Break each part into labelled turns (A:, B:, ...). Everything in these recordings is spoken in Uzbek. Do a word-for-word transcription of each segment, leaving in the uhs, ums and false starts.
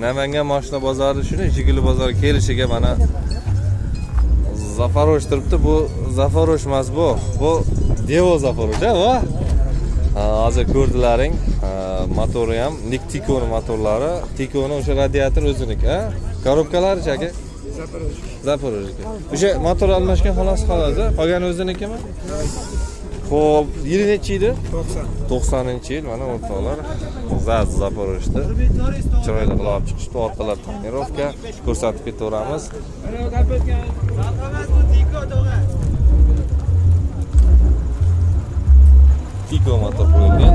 A: Namangan mashina bozori shuni Jiguli bozori kelishiga mana Zafarosh turibdi. Bu Zafarosh emas bu. Bu Devo Zafarosh, va hozir ko'rdilaring. Motori ham Nik Tikoni motorlari. Tikoni o'sha radiator o'ziniki, ha? Korobkalari-chi aka?
B: Zafarosh.
A: Zafarosh. O'sha motor almashgan xolos qoladi. Qolgani o'zinikimi? Xo'p, yili necha edi?
B: to'qson.
A: to'qsoninchi yil mana o'rtoqlar. Zaz Zafaroshda. Chiroyli qilib olib chiqishdi. Orqalar tonirovka ko'rsatib ketaveramiz. Tiko motor qo'yilgan.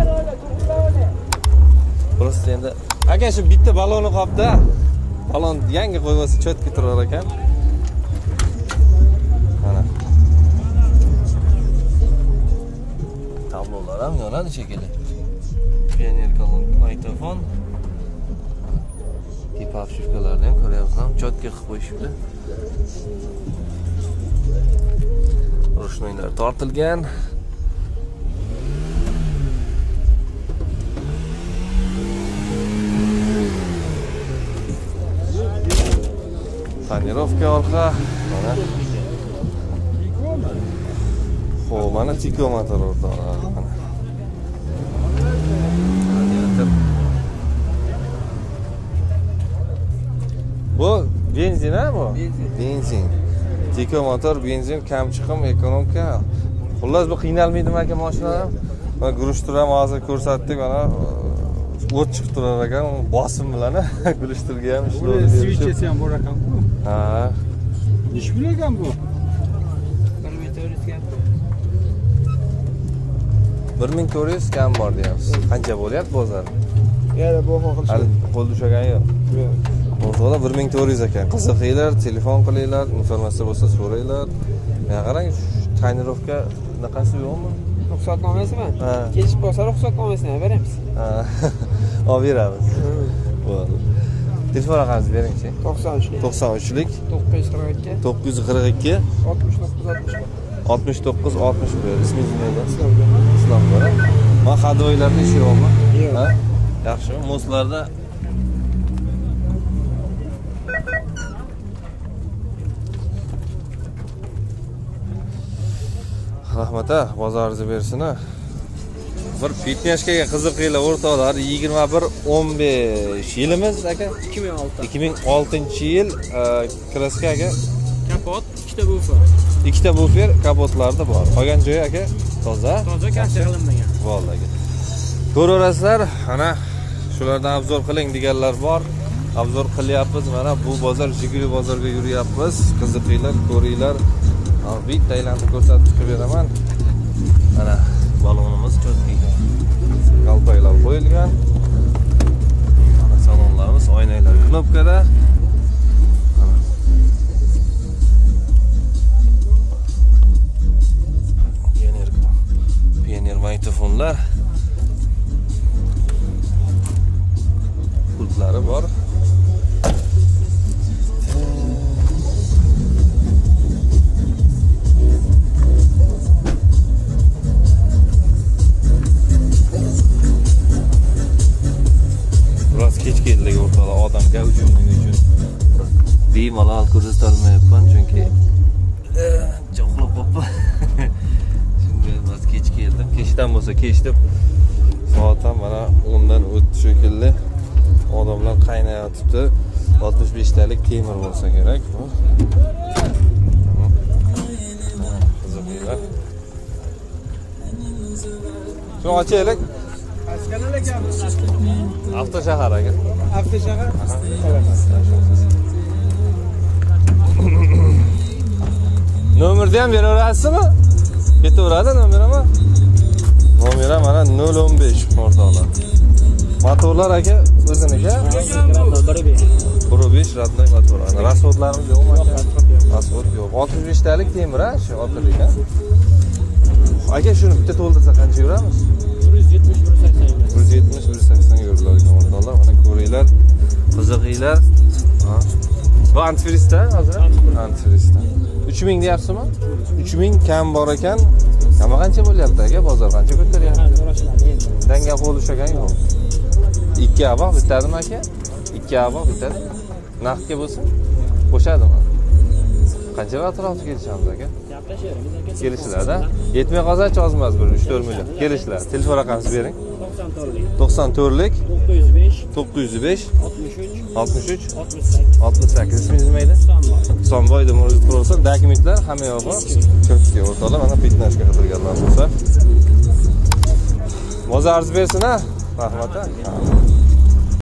A: Prosta endi aka shu bitta baloni qoldi. Balon yangi qo'yib olsa chotga turar ekan. Mana. Tablolar ham yonadi shekilli. Pioneer kolon mikrofon. Tip obshivkalarni ham ko'ryapsiz, ham chotga qilib qo'yishibdi. Rushnoylar tortilgan. Tonirovka orqa, mana. Xo'p, mana Tiko motor o'rtoqlar, mana. Bu benzin ha bu? Benzin. Tiko motor, benzin, kam chiqim, ekonomika. Xullas bu qiynalmaydimi aka mashinalar? Mana gurushtir ham hozir ko'rsatdik, mana o't chiqib turar ekan, bosim bilan gurushtirga ham ishlaydi.
B: Svichesi ham bor ekan-ku.
A: Ha.
B: Necha pul ekan bu?
A: bir ming to'rt yuz kam bor deyapsiz. Qancha bo'lyapti bozor?
B: Yana bu xoqil.
A: Hali qo'l tushagani yo'q. O'rtoqlar bir ming to'rt yuz ekan. Qiziqinglar, telefon qilinglar, informatsiya bo'lsa so'ranglar. Mana qarang, tonirovka bunaqasi yo'qmi?
C: Ruxsatnomasimi?
A: Ha.
C: Kelishib bo'lsa ruxsatnomasini beramiz.
A: Ha. Olib beramiz. Bo'ldi. Telefon raqamingizni bering-chi.
C: to'qson uch
A: to'qson uchlik
C: to'qqiz yuz qirq ikki
A: to'qqiz yuz qirq ikki
C: oltmish to'qqiz oltmish bir.
A: oltmish to'qqiz oltmish bir. Ismingiz nima? Islom bor. Ma hadoylarni ishi yo'qmi?
C: Yo'q.
A: Ha? Yaxshimi? Moslarda rahmat, bozoringizni bersin. Bir fitneshga qiziqinglar o'rtoqlar, yigirma bir o'n besh yilimiz aka?
C: ikki ming olti.
A: ikki ming oltinchi yil kraska aka.
C: Kapot, ikkita bufer.
A: Ikkita bufer kapotlarda bor. Qolgan joyi aka toza.
C: Toza kashta qilinmagan.
A: Bo'ldi aka. Ko'raverasizlar, ana shulardan obzor qiling deganlar bor. Obzor qilyapmiz. Mana bu bozor Jiguli bozorga yuryapmiz. Qiziqinglar, ko'ringlar. Bitta aylantirib ko'rsatib chiqib beraman. Mana balonimiz cho'tkiga qalpoqlar qo'yilgan. Mana salonlarimiz, oynalar knopkada. Mana Pioneer Pioneer mikrofonlar. Pultlari bor. Kech keldik o'rtoqlar, odam gavjumligi uchun bemalol ko'rsatolmayapman chunki jo'qlab qolibman. Shunga biz kech keldim. Kechdan bo'lsa kech deb soat ham mana o'ndan o'tdi shekilli. Odamlar qaynayotibdi. oltmish beshtalik temir bo'lsa kerak bu. Qiziqinglar. Shuni ochaylik.
B: Askanlar ekan.
A: Avtoshahar aka.
B: Avtoshahar.
A: Nomerni ham beraverasizmi? Ketaveradi nomerimi? Nomeri mana nol o'n besh o'rtoqlar. Motorlar aka o'ziniki. bir o'n besh radnoy motorlar. Rasodlarimiz yo'qmi aka? Rasod yo'q. oltmish beshtalik temir ha, shu otalik ha. Aka shuni bitta to'ldirsa qancha yuramiz?
C: bir yuz yetmish bir yuz sakson.
A: bir yuz yetmish bir yuz sakson yuradigan o'rtoqlar. Mana ko'ringlar. Qiziqinglar. Ha. Bu antifrizda hozir? Antifrizda. uch ming deyapsizmi? uch ming kam bor ekan. Nima qancha bo'lyapti aka? Bozor qancha ko'taryapti? Dangal qo'l ushlagan yo'q. ikki aba bitadimi aka? ikki abo bitadi. Naqdga bo'lsa qo'shadimi? Qanchalar atrofga kelishamiz aka?
C: Gaplashamiz aka.
A: Kelishlar-da. Yetmay qolsa-chi ozmas bir uch to'rt million. Kelishlar. Telefon raqamingizni bering.
C: to'qson to'rtlik
A: to'qson to'rtlik
C: to'qqiz yuz besh
A: to'qqiz yuz besh
C: oltmish uch
A: oltmish uch
C: oltmish sakkiz.
A: oltmish sakkiz. Ismingiz nima edi?
C: Husanboy.
A: Husanboy deb o'rnatib tursa, dokumentlar hamma yo'q bor. Ko'pga o'rtoqlar mana fitnessga qilganlar bo'lsa. Bozor arz bersin-a? Rahmat.